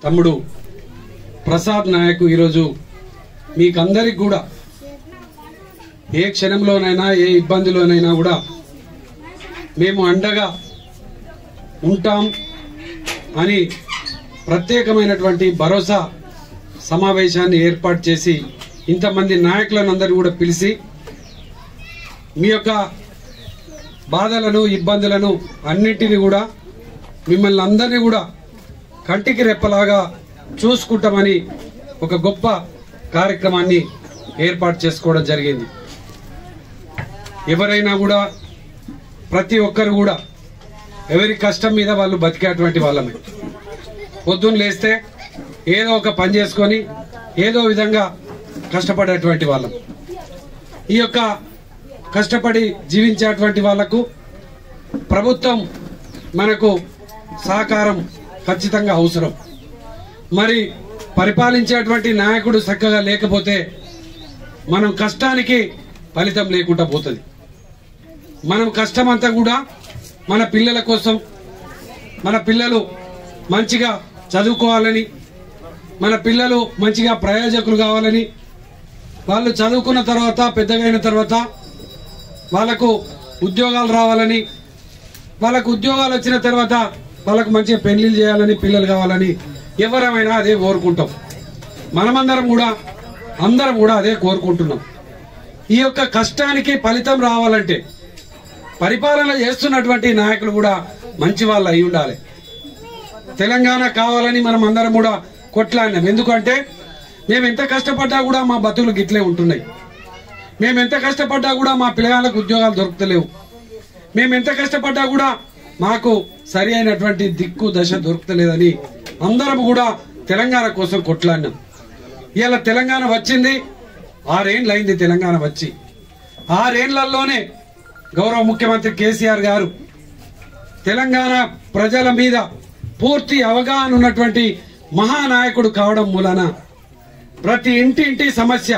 తమ్ముడు ప్రసాద్ నాయక్ ఈరోజు మీకందరికి కూడా ఏ క్షణంలోనైనా ఏ ఇబ్బందిలోనైనా కూడా మేము అండగా ఉంటాం అని ప్రత్యేకమైనటువంటి భరోసా సమావేశాన్ని ఏర్పాటు చేసి ఇంతమంది నాయకులను అందరూ కూడా పిలిచి మీ యొక్క బాధలను ఇబ్బందులను అన్నింటినీ కూడా మిమ్మల్ని అందరినీ కూడా కంటికి రెప్పలాగా చూసుకుంటామని ఒక గొప్ప కార్యక్రమాన్ని ఏర్పాటు చేసుకోవడం జరిగింది. ఎవరైనా కూడా ప్రతి ఒక్కరు కూడా ఎవరి కష్టం మీద వాళ్ళు బతికేటువంటి వాళ్ళమే. పొద్దున్న లేస్తే ఏదో ఒక పని చేసుకొని ఏదో విధంగా కష్టపడేటువంటి వాళ్ళం. ఈ యొక్క కష్టపడి జీవించేటువంటి వాళ్లకు ప్రభుత్వం మనకు సహకారం ఖచ్చితంగా అవసరం. మరి పరిపాలించేటువంటి నాయకుడు చక్కగా లేకపోతే మనం కష్టానికి ఫలితం లేకుండా పోతుంది. మనం కష్టమంతా కూడా మన పిల్లల కోసం, మన పిల్లలు మంచిగా చదువుకోవాలని, మన పిల్లలు మంచిగా ప్రయోజకులు కావాలని, వాళ్ళు చదువుకున్న తర్వాత పెద్దగైన తర్వాత వాళ్ళకు ఉద్యోగాలు రావాలని, వాళ్ళకు ఉద్యోగాలు వచ్చిన తర్వాత వాళ్ళకు మంచిగా పెళ్లిళ్ళు చేయాలని, పిల్లలు కావాలని ఎవరైనా అదే కోరుకుంటాం. మనమందరం కూడా అందరం కూడా అదే కోరుకుంటున్నాం. ఈ యొక్క కష్టానికి ఫలితం రావాలంటే పరిపాలన చేస్తున్నటువంటి నాయకులు కూడా మంచి వాళ్ళు అయి ఉండాలి. తెలంగాణ కావాలని మనం అందరం కూడా కొట్లాడినాం. ఎందుకంటే మేము ఎంత కష్టపడ్డా కూడా మా బతుకులు గిట్లే ఉంటున్నాయి. మేము ఎంత కష్టపడ్డా కూడా మా పిల్లలకు ఉద్యోగాలు దొరుకుతలేవు. మేము ఎంత కష్టపడ్డా కూడా మాకు సరి అయినటువంటి దిక్కు దశ దొరుకుతలేదని అందరం కూడా తెలంగాణ కోసం కొట్లాడినాం. ఇలా తెలంగాణ వచ్చింది 6 ఏళ్ళు అయింది. తెలంగాణ వచ్చి 6 ఏళ్లలోనే గౌరవ ముఖ్యమంత్రి కేసీఆర్ గారు తెలంగాణ ప్రజల మీద పూర్తి అవగాహన ఉన్నటువంటి మహానాయకుడు కావడం మూలన ప్రతి ఇంటి సమస్య,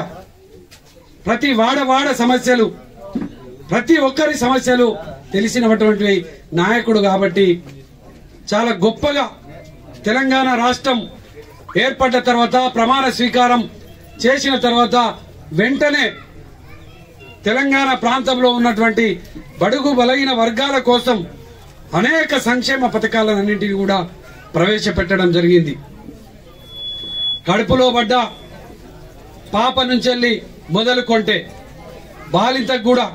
ప్రతి వాడ సమస్యలు, ప్రతి ఒక్కరి సమస్యలు తెలిసినటువంటి నాయకుడు కాబట్టి చాలా గొప్పగా తెలంగాణ రాష్ట్రం ఏర్పడ్డ తర్వాత ప్రమాణ స్వీకారం చేసిన తర్వాత వెంటనే తెలంగాణ ప్రాంతంలో ఉన్నటువంటి బడుగు బలహీన వర్గాల కోసం అనేక సంక్షేమ పథకాలన్నింటినీ కూడా ప్రవేశపెట్టడం జరిగింది. కడుపులో పడ్డ పాప నుంచి మొదలుకొంటే బాలింతకు కూడా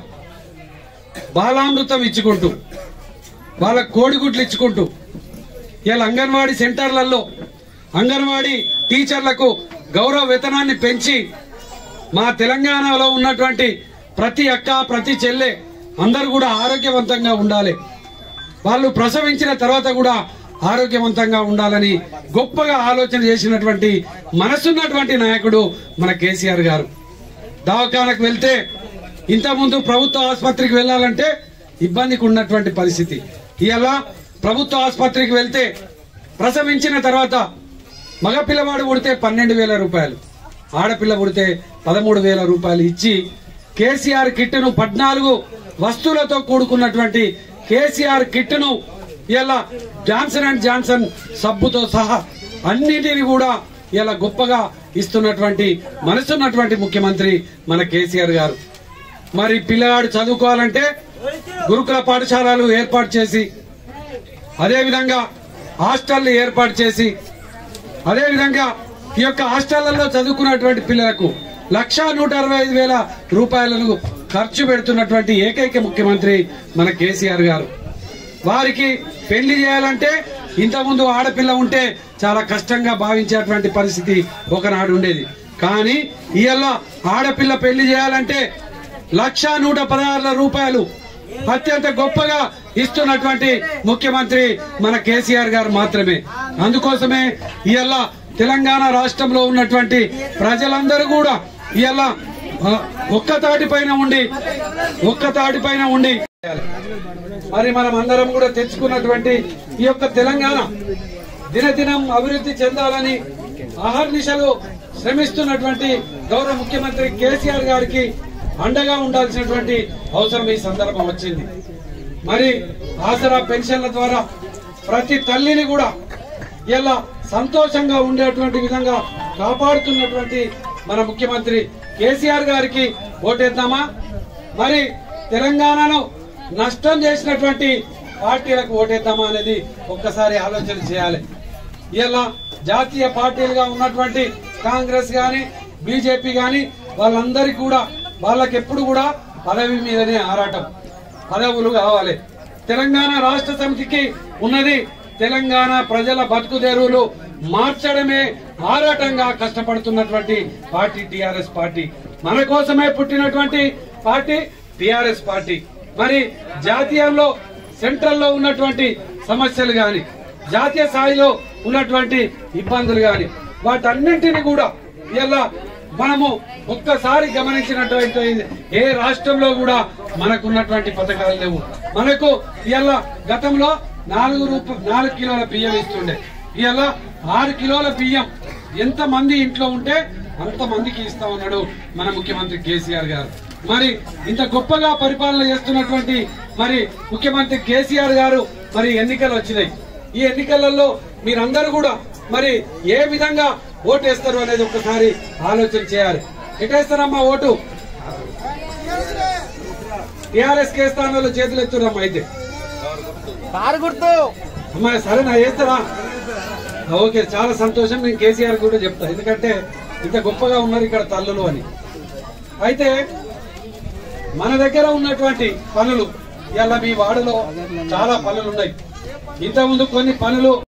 బాలామృతం ఇచ్చుకుంటూ, వాళ్ళ కోడిగుడ్లు ఇచ్చుకుంటూ, ఇలా అంగన్వాడీ సెంటర్లలో అంగన్వాడీ టీచర్లకు గౌరవ వేతనాన్ని పెంచి మా తెలంగాణలో ఉన్నటువంటి ప్రతి అక్క, ప్రతి చెల్లె అందరూ కూడా ఆరోగ్యవంతంగా ఉండాలి, వాళ్ళు ప్రసవించిన తర్వాత కూడా ఆరోగ్యవంతంగా ఉండాలని గొప్పగా ఆలోచన చేసినటువంటి మనసున్నటువంటి నాయకుడు మన కేసీఆర్ గారు. దవాఖానకు వెళ్తే ఇంతకుముందు ప్రభుత్వ ఆసుపత్రికి వెళ్లాలంటే ఇబ్బందికి ఉన్నటువంటి పరిస్థితి. ఇలా ప్రభుత్వ ఆసుపత్రికి వెళ్తే ప్రసవించిన తర్వాత మగ పిల్లవాడు పుడితే 12,000 రూపాయలు, ఆడపిల్ల పుడితే 13,000 రూపాయలు ఇచ్చి కేసీఆర్ కిట్ను 14 వస్తువులతో కూడుకున్నటువంటి కేసీఆర్ కిట్ను ఇలా జాన్సన్ అండ్ జాన్సన్ సబ్బుతో సహా అన్నిటిని కూడా ఇలా గొప్పగా ఇస్తున్నటువంటి మనసున్నటువంటి ముఖ్యమంత్రి మన కేసీఆర్ గారు. మరి పిల్లవాడు చదువుకోవాలంటే గురుకుల పాఠశాలలు ఏర్పాటు చేసి, అదేవిధంగా హాస్టళ్లు ఏర్పాటు చేసి, అదేవిధంగా ఈ యొక్క హాస్టళ్లలో చదువుకున్నటువంటి పిల్లలకు 1,165,000 రూపాయలను ఖర్చు పెడుతున్నటువంటి ఏకైక ముఖ్యమంత్రి మన కేసీఆర్ గారు. వారికి పెళ్లి చేయాలంటే ఇంతకుముందు ఆడపిల్ల ఉంటే చాలా కష్టంగా భావించేటువంటి పరిస్థితి ఒకనాడు ఉండేది. కానీ ఇవాళ ఆడపిల్ల పెళ్లి చేయాలంటే 1,116,000 రూపాయలు అత్యంత గొప్పగా ఇస్తున్నటువంటి ముఖ్యమంత్రి మన కేసీఆర్ గారు మాత్రమే. అందుకోసమే ఇవాళ తెలంగాణ రాష్ట్రంలో ఉన్నటువంటి ప్రజలందరూ కూడా ఇవాళ ఒక్కతాటిపైన ఉండి మరి మనం అందరం కూడా తెచ్చుకున్నటువంటి ఈ యొక్క తెలంగాణ దినదినం అభివృద్ధి చెందాలని అహర్నిశలు శ్రమిస్తున్నటువంటి గౌరవ ముఖ్యమంత్రి కేసీఆర్ గారికి అండగా ఉండాల్సినటువంటి అవసరం ఈ సందర్భం వచ్చింది. మరి ఆసరా పెన్షన్ల ద్వారా ప్రతి తల్లిని కూడా ఇలా సంతోషంగా ఉండేటువంటి విధంగా కాపాడుతున్నటువంటి మన ముఖ్యమంత్రి కేసీఆర్ గారికి ఓటేద్దామా? మరి తెలంగాణను నష్టం చేసినటువంటి పార్టీలకు ఓటేద్దామా అనేది ఒక్కసారి ఆలోచన చేయాలి. ఇలా జాతీయ పార్టీలుగా ఉన్నటువంటి కాంగ్రెస్ గాని బీజేపీ గాని వాళ్ళందరికీ కూడా వాళ్ళకెప్పుడు కూడా పదవి మీదనే ఆరాటం, పదవులు కావాలి. తెలంగాణ రాష్ట్ర సమితికి ఉన్నది తెలంగాణ ప్రజల బతుకుదెరువులు మార్చడమే ఆరాటంగా కష్టపడుతున్నటువంటి పార్టీ టిఆర్ఎస్ పార్టీ. మన కోసమే పుట్టినటువంటి పార్టీ టిఆర్ఎస్ పార్టీ. మరి జాతీయంలో సెంట్రల్లో ఉన్నటువంటి సమస్యలు గాని జాతీయ స్థాయిలో ఉన్నటువంటి ఇబ్బందులు గాని వాటన్నింటినీ కూడా ఇలా మనము ఒక్కసారి గమనించినటువంటి ఏ రాష్ట్రంలో కూడా మనకున్నటువంటి పథకాలు లేవు. మనకు ఇలా గతంలో 4 కిలోల బియ్యం ఇస్తుండే, ఇలా 6 కిలోల బియ్యం ఎంత మంది ఇంట్లో ఉంటే అంత మందికి ఇస్తా ఉన్నాడు మన ముఖ్యమంత్రి కేసీఆర్ గారు. మరి ఇంత గొప్పగా పరిపాలన చేస్తున్నటువంటి మరి ముఖ్యమంత్రి కేసీఆర్ గారు మరి ఎన్నికలు వచ్చినాయి. ఈ ఎన్నికలలో మీరందరూ కూడా మరి ఏ విధంగా ఓటేస్తారు అనేది ఒక్కసారి ఆలోచన చేయాలి. ఎటేస్తారమ్మా ఓటు? టిఆర్ఎస్ కే స్థానంలో చేతులు ఎత్తురమ్మా. అయితే అమ్మా సరేనా, వేస్తారా? ఓకే, చాలా సంతోషం. నేను కేసీఆర్ కూడా చెప్తా, ఎందుకంటే ఇంత గొప్పగా ఉన్నారు ఇక్కడ తల్లులు అని. అయితే మన దగ్గర ఉన్నటువంటి పనులు, ఇలా మీ వాడలో చాలా పనులు ఉన్నాయి. ఇంతకుముందు కొన్ని పనులు